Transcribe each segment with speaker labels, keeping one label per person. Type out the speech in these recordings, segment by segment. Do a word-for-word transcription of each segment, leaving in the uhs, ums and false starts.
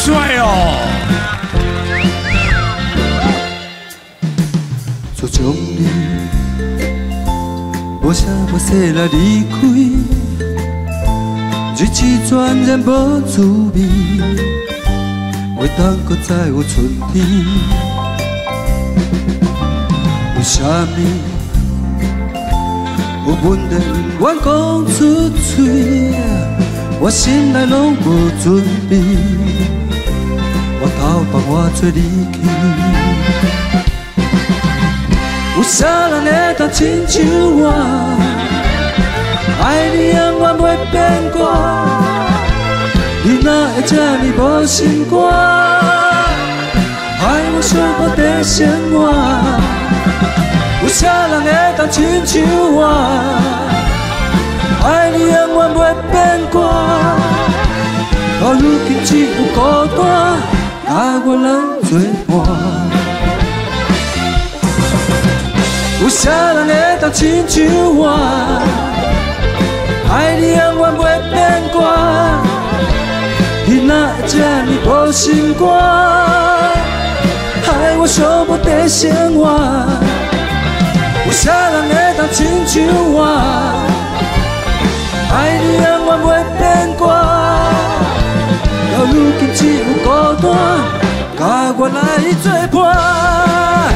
Speaker 1: 帅哦！
Speaker 2: 就将你无声无息来离开，日子全然无滋味，袂当搁再有春天。为什么有问题不愿讲出嘴？我心内拢无准备，我头帮我做离去。有啥人会当亲像我，爱你永远袂变卦？你哪会这呢无心肝？爱我想我在生活。有啥人会当亲像我，爱你永远袂变卦？到如今只有孤单，甲我人作伴。有啥人会当亲像我，爱你永远袂变卦？你哪会这呢无心肝？害我想要在生活。有啥人会当亲像我，爱你永远袂变卦？到如今只有孤单，甲我来作伴。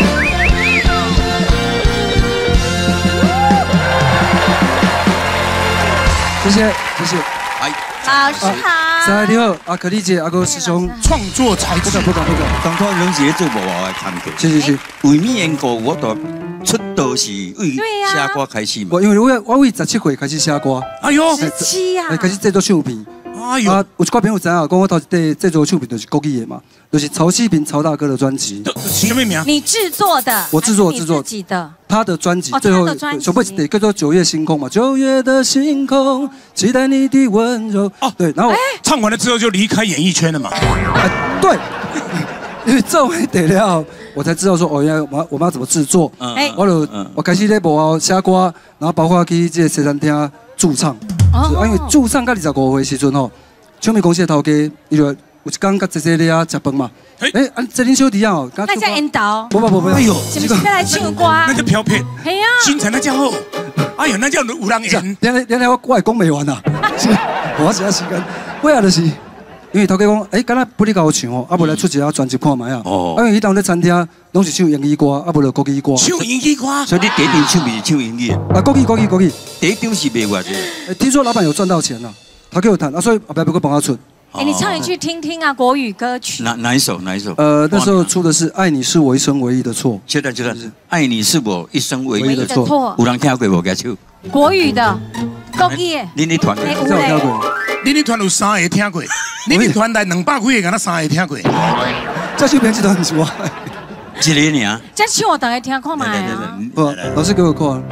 Speaker 2: 谢谢谢谢，
Speaker 3: 哎，
Speaker 4: 老师好，
Speaker 2: 三位你好，阿可丽姐、阿哥师兄，
Speaker 1: 创作才
Speaker 2: 不敢不敢不敢，
Speaker 3: 当初两节做无我的参考，
Speaker 2: 是是是，
Speaker 3: 为咩缘故我都出道是为写歌开始嘛？
Speaker 2: 我因为我我为十七岁开始写歌，
Speaker 1: 哎呦，
Speaker 4: 十七呀，
Speaker 2: 开始制作唱片。
Speaker 1: 哎呦，
Speaker 2: 啊，有一寡朋友知影，讲我头一第制作唱片就是国语的嘛，就是曹希平曹大哥的专辑。
Speaker 1: 什么名？
Speaker 4: 你制作的？
Speaker 2: 我制作制作
Speaker 4: 自己的。
Speaker 2: 他的专辑
Speaker 4: 哦
Speaker 2: 最后
Speaker 4: 他的专辑
Speaker 2: 小贝得叫做《九月星空》嘛，九月的星空，期待你的温柔。哦，对，然后
Speaker 1: 唱完了之后就离开演艺圈了嘛。
Speaker 2: 哎，对，因为这回得了，我才知道说哦，原来我我们要怎么制作。
Speaker 4: 哎，
Speaker 2: 我就我开始在幕后写歌，然后包括去这个西餐厅驻唱。哦，因为驻唱到二十五岁时阵吼，唱片公司的头家，伊就有一天甲姐姐咧啊食饭嘛。哎，啊，这恁小弟啊，
Speaker 4: 大家引导。
Speaker 2: 不不不不，
Speaker 1: 哎呦，
Speaker 4: 是不是要来唱歌？
Speaker 1: 那叫飘片。
Speaker 4: 嘿呀，
Speaker 1: 身材那叫好。哎呦，那叫有人演。
Speaker 2: 两两两我我会讲袂完啊，我写时间，尾啊就是。因为头家讲，哎，敢若不你甲我唱哦，啊无来出一下专辑看卖啊。哦。啊，因为迄当咧餐厅拢是唱英语歌，啊无就国语歌。
Speaker 1: 唱英语歌。
Speaker 3: 所以你第一张唱片是唱英语。
Speaker 2: 啊，国语国语国语。
Speaker 3: 第一张是卖偌济。
Speaker 2: 听说老板有赚到钱了，他给我谈，啊，所以后摆不过帮他出。
Speaker 4: 哎，你唱一句听听啊，国语歌曲。
Speaker 3: 哪哪一首？哪一首？
Speaker 2: 呃，那时候出的是《爱你是我一生唯一的错》。
Speaker 3: 现在就是爱你是我一生唯一的
Speaker 4: 错。
Speaker 3: 有人听过无？家唱。
Speaker 4: 国语的，国语的。
Speaker 3: 恁你团的，
Speaker 2: 这有听过。
Speaker 1: 恁你团有三个听过，恁你团来两百几个，敢那三个听过。
Speaker 2: 这唱片记得很熟啊。
Speaker 3: 一个尔。
Speaker 4: 这唱我大家听看卖啊。
Speaker 2: 不，老师给我看。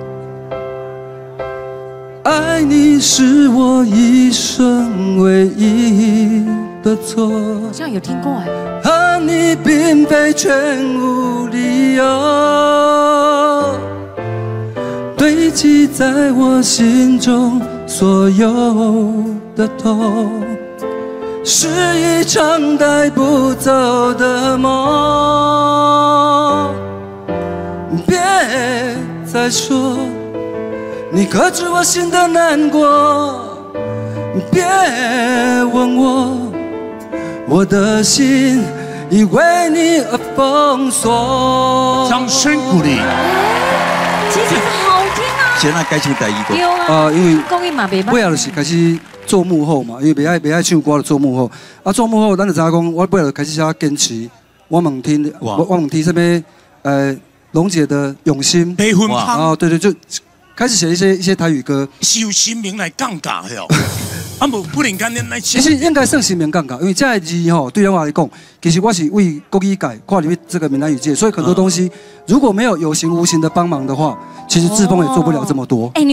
Speaker 2: 爱你是我一生唯一的错。
Speaker 4: 好像有听过哎。
Speaker 2: 恨你并非全无理由，堆积在我心中所有的痛，是一场带不走的梦。别再说你可知我心的难过，别问我，我的心已为你而封锁。
Speaker 1: 掌声鼓励。
Speaker 4: 其实好听啊。
Speaker 3: 现在该唱第一个。
Speaker 4: 对啊。
Speaker 2: 啊，因为
Speaker 4: 国语嘛袂歹。
Speaker 2: 尾就是开始做幕后嘛，因为袂爱袂爱唱歌就做幕后。啊，做幕后，咱就知影讲，我尾就开始写坚持。我问听，我我问听什么？呃，龙姐的用心。
Speaker 1: 悲婚胖。
Speaker 2: 哦，对对，就开始写一些一些台语歌。
Speaker 1: 是有新名来杠尬的哦。啊，无不能干恁来。
Speaker 2: 其实应该算新名杠尬，因为这个字吼，对我来讲，其实我是为国语界跨入这个闽南语界，所以很多东西如果没有有形无形的帮忙的话，其实志峰也做不了这么多。
Speaker 4: 哎，你